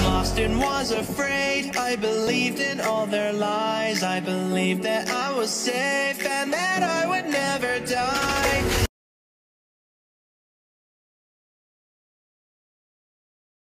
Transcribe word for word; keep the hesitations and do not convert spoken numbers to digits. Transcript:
lost and was afraid. I believed in all their lies. I believed that I was safe and that I would never die.